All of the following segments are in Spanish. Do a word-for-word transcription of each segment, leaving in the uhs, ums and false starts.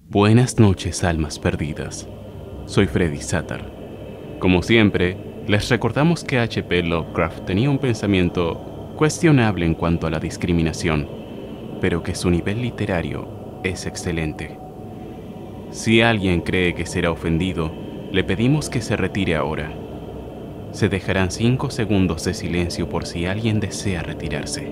Buenas noches, almas perdidas. Soy Freddy Satar. Como siempre, les recordamos que H P Lovecraft tenía un pensamiento cuestionable en cuanto a la discriminación, pero que su nivel literario es excelente. Si alguien cree que será ofendido, le pedimos que se retire ahora. Se dejarán cinco segundos de silencio por si alguien desea retirarse.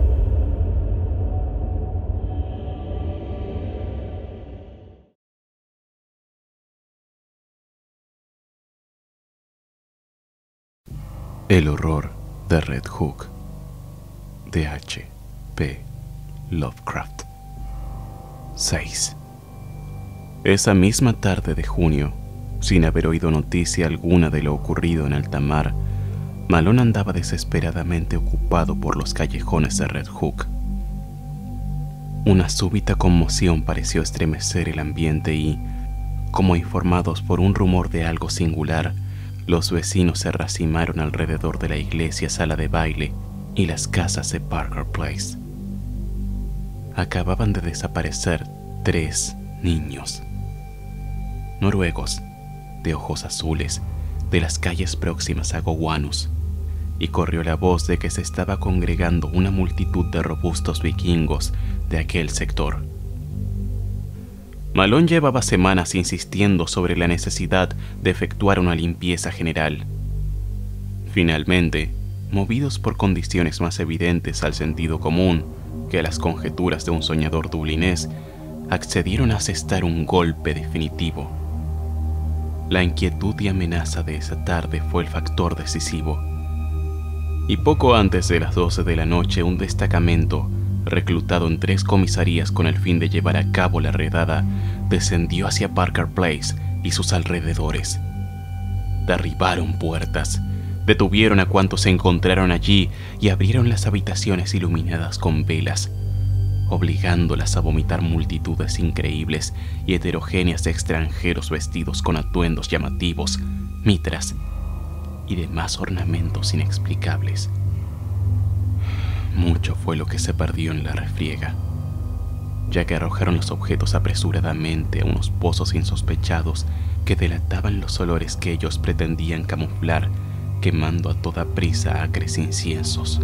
El horror de Red Hook, de H P Lovecraft. seis. Esa misma tarde de junio, sin haber oído noticia alguna de lo ocurrido en alta mar, Malone andaba desesperadamente ocupado por los callejones de Red Hook. Una súbita conmoción pareció estremecer el ambiente y, como informados por un rumor de algo singular, los vecinos se racimaron alrededor de la iglesia, sala de baile y las casas de Parker Place. Acababan de desaparecer tres niños noruegos, de ojos azules, de las calles próximas a Gowanus, y corrió la voz de que se estaba congregando una multitud de robustos vikingos de aquel sector. Malone llevaba semanas insistiendo sobre la necesidad de efectuar una limpieza general. Finalmente, movidos por condiciones más evidentes al sentido común que a las conjeturas de un soñador dublinés, accedieron a asestar un golpe definitivo. La inquietud y amenaza de esa tarde fue el factor decisivo. Y poco antes de las doce de la noche, un destacamento, reclutado en tres comisarías con el fin de llevar a cabo la redada, descendió hacia Parker Place y sus alrededores. Derribaron puertas, detuvieron a cuantos se encontraron allí y abrieron las habitaciones iluminadas con velas, obligándolas a vomitar multitudes increíbles y heterogéneas de extranjeros vestidos con atuendos llamativos, mitras y demás ornamentos inexplicables. Mucho fue lo que se perdió en la refriega, ya que arrojaron los objetos apresuradamente a unos pozos insospechados que delataban los olores que ellos pretendían camuflar, quemando a toda prisa acres inciensos.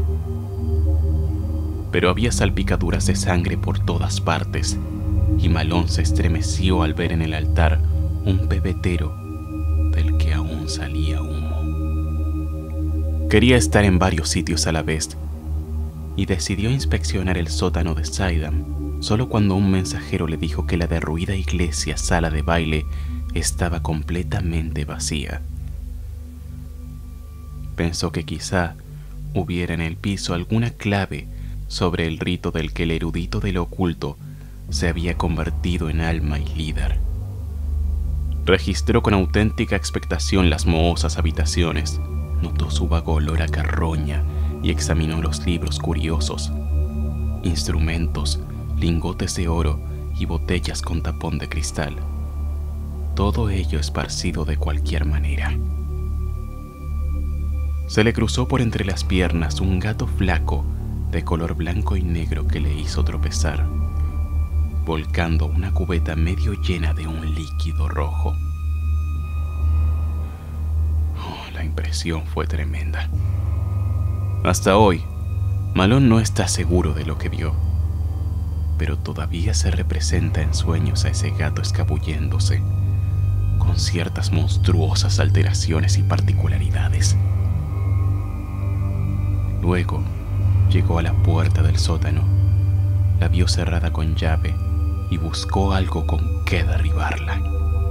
Pero había salpicaduras de sangre por todas partes, y Malone se estremeció al ver en el altar un pebetero del que aún salía humo. Quería estar en varios sitios a la vez, y decidió inspeccionar el sótano de Saidam solo cuando un mensajero le dijo que la derruida iglesia sala de baile estaba completamente vacía. Pensó que quizá hubiera en el piso alguna clave sobre el rito del que el erudito de lo oculto se había convertido en alma y líder. Registró con auténtica expectación las mohosas habitaciones, notó su vago olor a carroña y examinó los libros curiosos, instrumentos, lingotes de oro y botellas con tapón de cristal. Todo ello esparcido de cualquier manera. Se le cruzó por entre las piernas un gato flaco de color blanco y negro que le hizo tropezar, volcando una cubeta medio llena de un líquido rojo. Oh, la impresión fue tremenda. Hasta hoy, Malone no está seguro de lo que vio, pero todavía se representa en sueños a ese gato escabulléndose, con ciertas monstruosas alteraciones y particularidades. Luego, llegó a la puerta del sótano, la vio cerrada con llave y buscó algo con qué derribarla.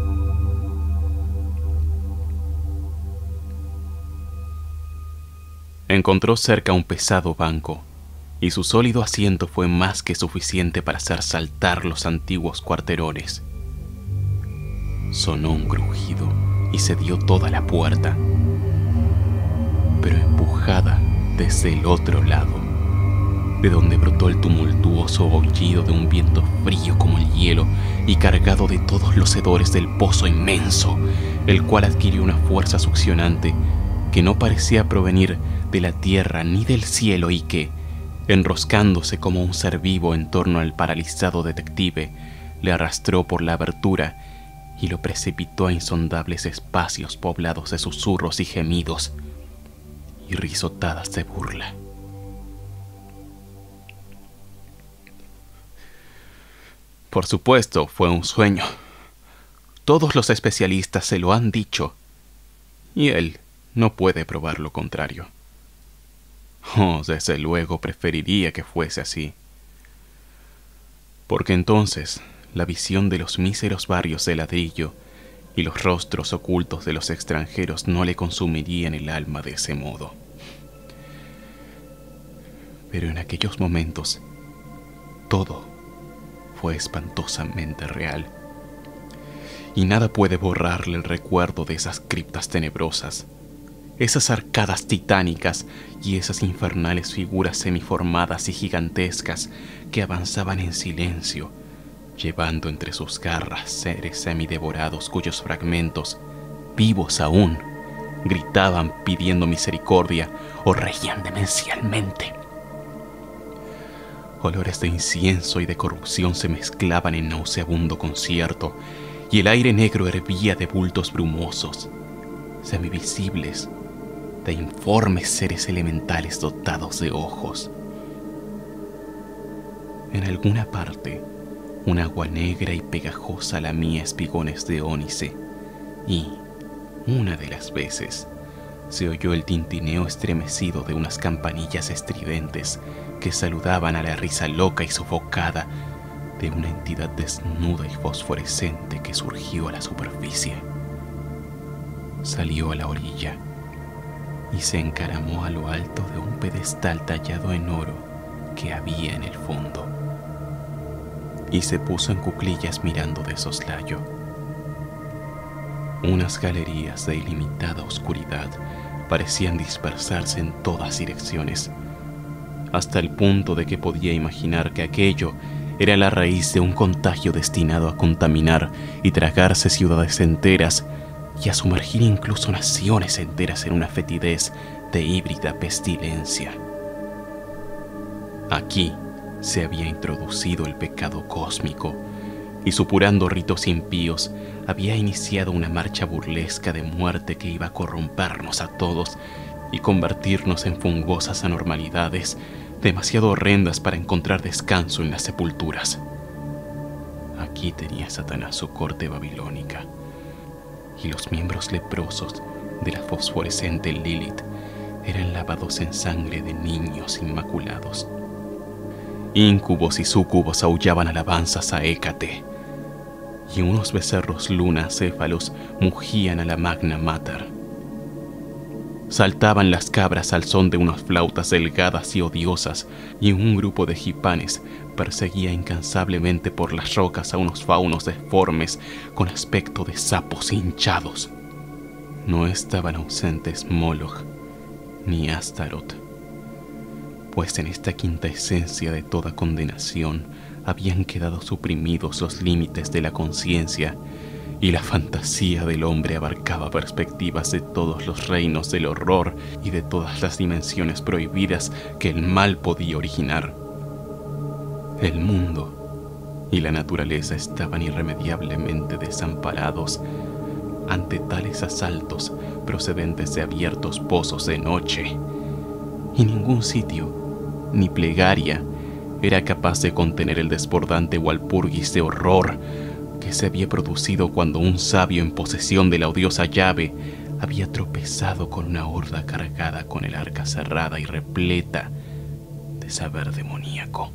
Encontró cerca un pesado banco, y su sólido asiento fue más que suficiente para hacer saltar los antiguos cuarterones. Sonó un crujido y se dio toda la puerta, pero empujada desde el otro lado, de donde brotó el tumultuoso aullido de un viento frío como el hielo y cargado de todos los hedores del pozo inmenso, el cual adquirió una fuerza succionante que no parecía provenir de la tierra ni del cielo y que, enroscándose como un ser vivo en torno al paralizado detective, le arrastró por la abertura y lo precipitó a insondables espacios poblados de susurros y gemidos y risotadas de burla. Por supuesto, fue un sueño. Todos los especialistas se lo han dicho, y él no puede probar lo contrario. Oh, desde luego preferiría que fuese así, porque entonces la visión de los míseros barrios de ladrillo y los rostros ocultos de los extranjeros no le consumirían el alma de ese modo. Pero en aquellos momentos, todo fue espantosamente real, y nada puede borrarle el recuerdo de esas criptas tenebrosas, esas arcadas titánicas y esas infernales figuras semiformadas y gigantescas que avanzaban en silencio, llevando entre sus garras seres semidevorados cuyos fragmentos, vivos aún, gritaban pidiendo misericordia o reían demencialmente. Olores de incienso y de corrupción se mezclaban en nauseabundo concierto, y el aire negro hervía de bultos brumosos, semivisibles, de informes seres elementales dotados de ojos. En alguna parte, un agua negra y pegajosa lamía espigones de ónice, y, una de las veces, se oyó el tintineo estremecido de unas campanillas estridentes que saludaban a la risa loca y sofocada de una entidad desnuda y fosforescente que surgió a la superficie. Salió a la orilla y se encaramó a lo alto de un pedestal tallado en oro que había en el fondo, y se puso en cuclillas mirando de soslayo. Unas galerías de ilimitada oscuridad parecían dispersarse en todas direcciones, hasta el punto de que podía imaginar que aquello era la raíz de un contagio destinado a contaminar y tragarse ciudades enteras y a sumergir incluso naciones enteras en una fetidez de híbrida pestilencia. Aquí se había introducido el pecado cósmico y, supurando ritos impíos, había iniciado una marcha burlesca de muerte que iba a corrompernos a todos y convertirnos en fungosas anormalidades demasiado horrendas para encontrar descanso en las sepulturas. Aquí tenía Satanás su corte babilónica, y los miembros leprosos de la fosforescente Lilith eran lavados en sangre de niños inmaculados. Íncubos y súcubos aullaban alabanzas a Hécate, y unos becerros lunacéfalos mugían a la Magna Mater. Saltaban las cabras al son de unas flautas delgadas y odiosas, y un grupo de gipanes perseguía incansablemente por las rocas a unos faunos deformes con aspecto de sapos hinchados. No estaban ausentes Moloch ni Astaroth, pues en esta quinta esencia de toda condenación habían quedado suprimidos los límites de la conciencia, y la fantasía del hombre abarcaba perspectivas de todos los reinos del horror y de todas las dimensiones prohibidas que el mal podía originar. El mundo y la naturaleza estaban irremediablemente desamparados ante tales asaltos procedentes de abiertos pozos de noche, y ningún sitio ni plegaria era capaz de contener el desbordante walpurgis de horror que se había producido cuando un sabio en posesión de la odiosa llave había tropezado con una horda cargada con el arca cerrada y repleta de saber demoníaco.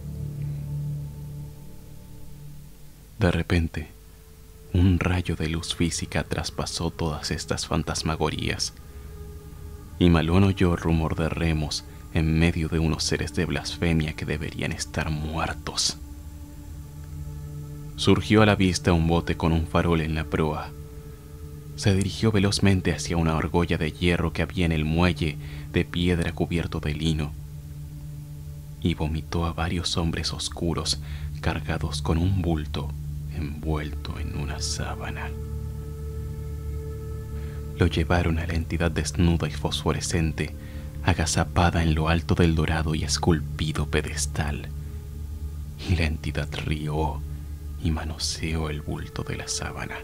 De repente, un rayo de luz física traspasó todas estas fantasmagorías, y Malón oyó rumor de remos en medio de unos seres de blasfemia que deberían estar muertos. Surgió a la vista un bote con un farol en la proa. Se dirigió velozmente hacia una argolla de hierro que había en el muelle de piedra cubierto de lino, y vomitó a varios hombres oscuros cargados con un bulto envuelto en una sábana. Lo llevaron a la entidad desnuda y fosforescente, agazapada en lo alto del dorado y esculpido pedestal, y la entidad rió y manoseó el bulto de la sábana.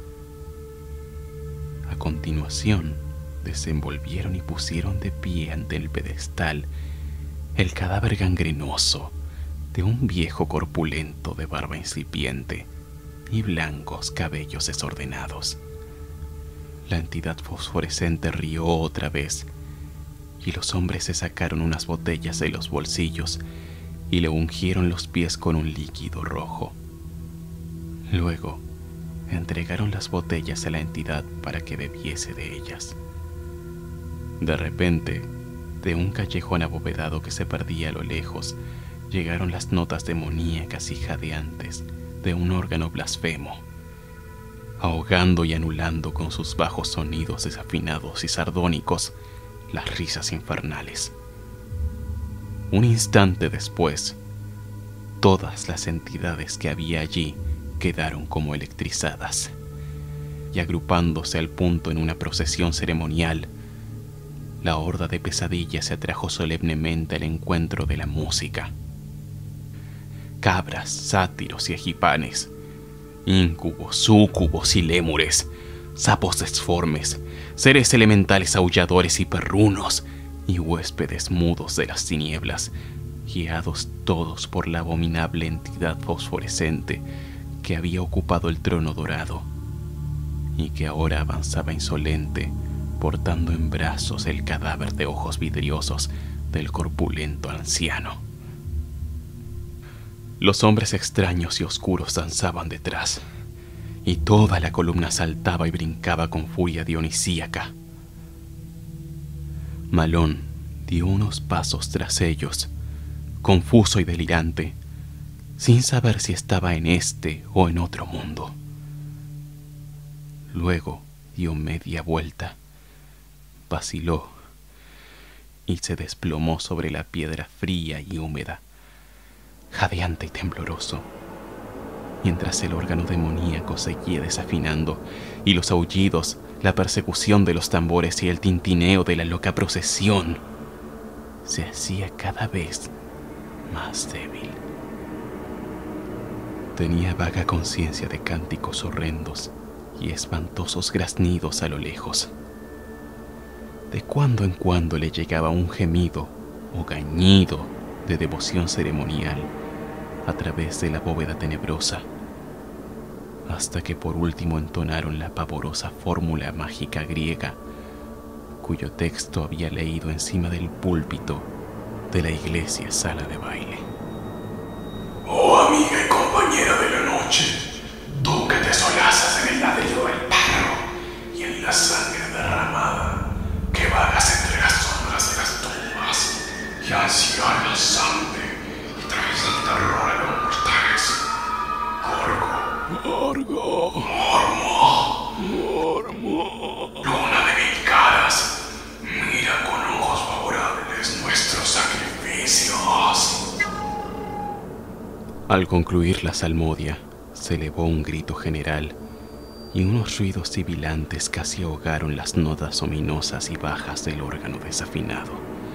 A continuación, desenvolvieron y pusieron de pie ante el pedestal el cadáver gangrenoso de un viejo corpulento de barba incipiente y blancos cabellos desordenados. La entidad fosforescente rió otra vez y los hombres se sacaron unas botellas de los bolsillos y le ungieron los pies con un líquido rojo. Luego, entregaron las botellas a la entidad para que bebiese de ellas. De repente, de un callejón abovedado que se perdía a lo lejos, llegaron las notas demoníacas y jadeantes de un órgano blasfemo, ahogando y anulando con sus bajos sonidos desafinados y sardónicos las risas infernales. Un instante después, todas las entidades que había allí quedaron como electrizadas, y agrupándose al punto en una procesión ceremonial, la horda de pesadillas se atrajo solemnemente al encuentro de la música. Cabras, sátiros y egipanes, íncubos, súcubos y lémures, sapos desformes, seres elementales aulladores y perrunos, y huéspedes mudos de las tinieblas, guiados todos por la abominable entidad fosforescente que había ocupado el trono dorado y que ahora avanzaba insolente, portando en brazos el cadáver de ojos vidriosos del corpulento anciano. Los hombres extraños y oscuros danzaban detrás, y toda la columna saltaba y brincaba con furia dionisíaca. Malón dio unos pasos tras ellos, confuso y delirante, sin saber si estaba en este o en otro mundo. Luego dio media vuelta, vaciló y se desplomó sobre la piedra fría y húmeda, jadeante y tembloroso, mientras el órgano demoníaco seguía desafinando y los aullidos, la persecución de los tambores y el tintineo de la loca procesión se hacía cada vez más débil. Tenía vaga conciencia de cánticos horrendos y espantosos graznidos a lo lejos. De cuando en cuando le llegaba un gemido o gañido de devoción ceremonial a través de la bóveda tenebrosa, hasta que por último entonaron la pavorosa fórmula mágica griega, cuyo texto había leído encima del púlpito de la iglesia sala de baile. Oh amiga y compañera de la noche, tú que te solazas en el ladrido del pájaro y en la sangre derramada, que vagas entre las sombras de las tumbas y ansías la sangre y traes el terror a los mortales. Gorgo, Gorgo, Mormo, Mormo, luna de mil caras, mira con ojos favorables nuestros sacrificios. Al concluir la salmodia, se elevó un grito general y unos ruidos sibilantes casi ahogaron las notas ominosas y bajas del órgano desafinado.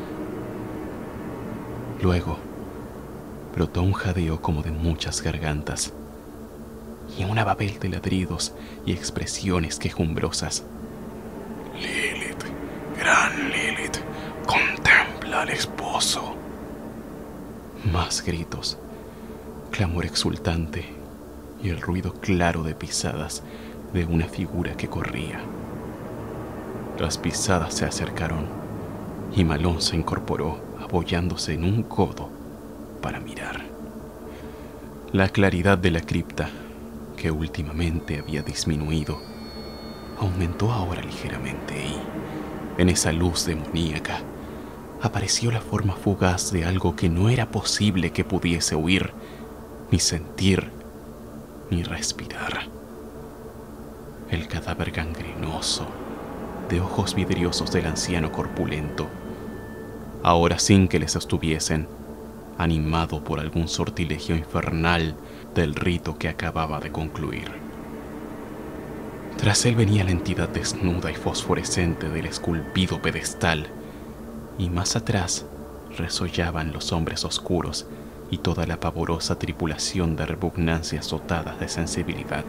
Luego, brotó un jadeo como de muchas gargantas y una babel de ladridos y expresiones quejumbrosas. Lilith, gran Lilith, contempla al esposo. Más gritos, clamor exultante y el ruido claro de pisadas de una figura que corría. Las pisadas se acercaron y Malón se incorporó apoyándose en un codo para mirar. La claridad de la cripta, que últimamente había disminuido, aumentó ahora ligeramente y, en esa luz demoníaca, apareció la forma fugaz de algo que no era posible que pudiese huir, ni sentir, ni respirar. El cadáver gangrenoso, de ojos vidriosos del anciano corpulento, ahora sin que le sostuviesen, animado por algún sortilegio infernal del rito que acababa de concluir. Tras él venía la entidad desnuda y fosforescente del esculpido pedestal, y más atrás resollaban los hombres oscuros y toda la pavorosa tripulación de repugnancias dotadas de sensibilidad.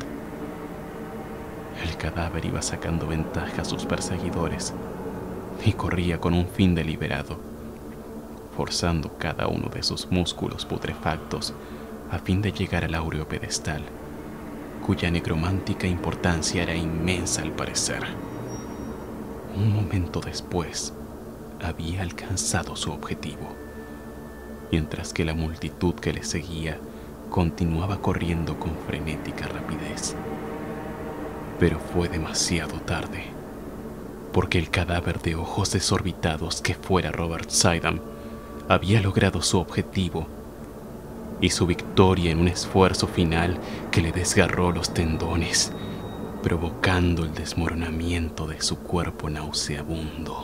El cadáver iba sacando ventaja a sus perseguidores y corría con un fin deliberado, forzando cada uno de sus músculos putrefactos a fin de llegar al áureo pedestal, cuya necromántica importancia era inmensa al parecer. Un momento después, había alcanzado su objetivo, mientras que la multitud que le seguía continuaba corriendo con frenética rapidez. Pero fue demasiado tarde, porque el cadáver de ojos desorbitados que fuera Robert Sidham había logrado su objetivo y su victoria en un esfuerzo final que le desgarró los tendones, provocando el desmoronamiento de su cuerpo nauseabundo.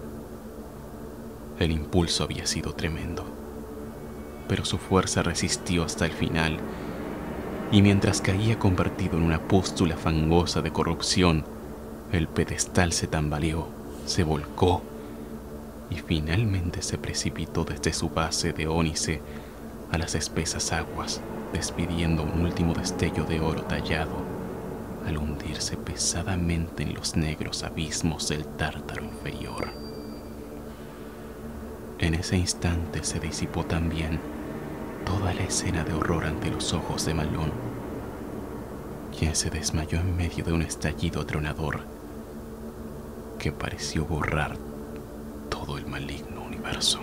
El impulso había sido tremendo, pero su fuerza resistió hasta el final, y mientras caía convertido en una pústula fangosa de corrupción, el pedestal se tambaleó, se volcó y finalmente se precipitó desde su base de ónice a las espesas aguas, despidiendo un último destello de oro tallado al hundirse pesadamente en los negros abismos del Tártaro inferior. En ese instante se disipó también toda la escena de horror ante los ojos de Malone, quien se desmayó en medio de un estallido atronador que pareció borrar todo el maligno universo.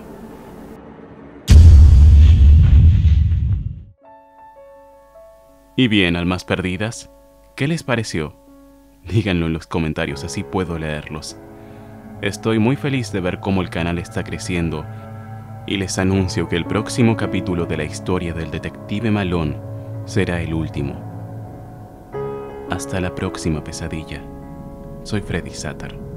Y bien, almas perdidas, ¿qué les pareció? Díganlo en los comentarios, así puedo leerlos. Estoy muy feliz de ver cómo el canal está creciendo, y les anuncio que el próximo capítulo de la historia del detective Malone será el último. Hasta la próxima pesadilla. Soy Freddy Satar.